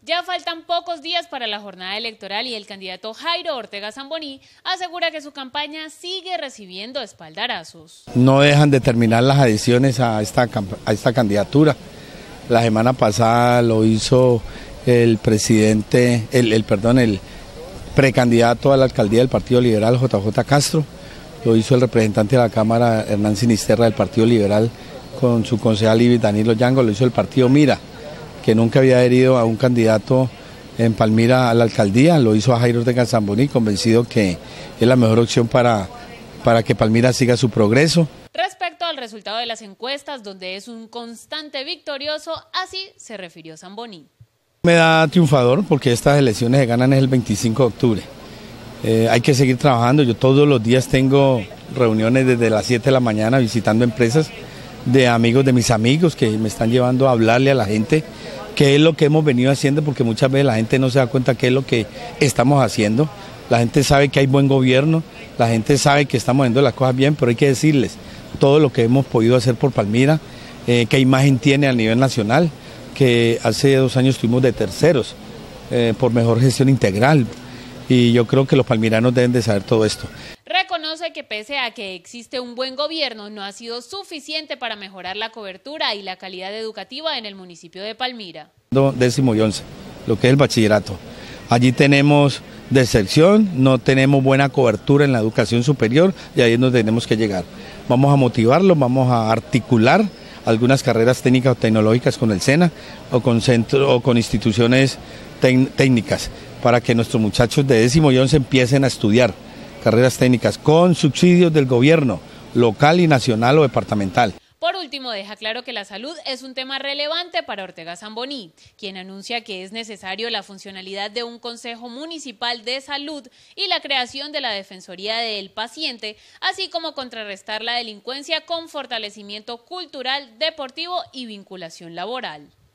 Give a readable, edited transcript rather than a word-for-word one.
Ya faltan pocos días para la jornada electoral y el candidato Jairo Ortega Zamboní asegura que su campaña sigue recibiendo espaldarazos. No dejan de terminar las adiciones a esta candidatura. La semana pasada lo hizo el precandidato a la alcaldía del Partido Liberal, JJ Castro. Lo hizo el representante de la Cámara, Hernán Sinisterra, del Partido Liberal, con su concejal Ibis Danilo Yango. Lo hizo el Partido Mira, que nunca había adherido a un candidato en Palmira a la alcaldía. Lo hizo a Jairo Ortega Zamboní, convencido que es la mejor opción para que Palmira siga su progreso. Respecto al resultado de las encuestas, donde es un constante victorioso, así se refirió Zamboní. Me da triunfador porque estas elecciones se ganan el 25 de octubre. Hay que seguir trabajando. Yo todos los días tengo reuniones desde las 7 de la mañana visitando empresas de amigos de mis amigos que me están llevando a hablarle a la gente qué es lo que hemos venido haciendo, porque muchas veces la gente no se da cuenta qué es lo que estamos haciendo. La gente sabe que hay buen gobierno, la gente sabe que estamos haciendo las cosas bien, pero hay que decirles todo lo que hemos podido hacer por Palmira, qué imagen tiene a nivel nacional, que hace 2 años estuvimos de terceros por mejor gestión integral, y yo creo que los palmiranos deben de saber todo esto. Reconoce que pese a que existe un buen gobierno, no ha sido suficiente para mejorar la cobertura y la calidad educativa en el municipio de Palmira. 10º y 11, lo que es el bachillerato. Allí tenemos deserción, no tenemos buena cobertura en la educación superior y ahí es donde tenemos que llegar. Vamos a motivarlos, vamos a articular algunas carreras técnicas o tecnológicas con el SENA o con instituciones técnicas para que nuestros muchachos de 10º y 11 empiecen a estudiar carreras técnicas con subsidios del gobierno local y nacional o departamental. Por último, deja claro que la salud es un tema relevante para Ortega Zamboní, quien anuncia que es necesario la funcionalidad de un Consejo Municipal de Salud y la creación de la Defensoría del Paciente, así como contrarrestar la delincuencia con fortalecimiento cultural, deportivo y vinculación laboral.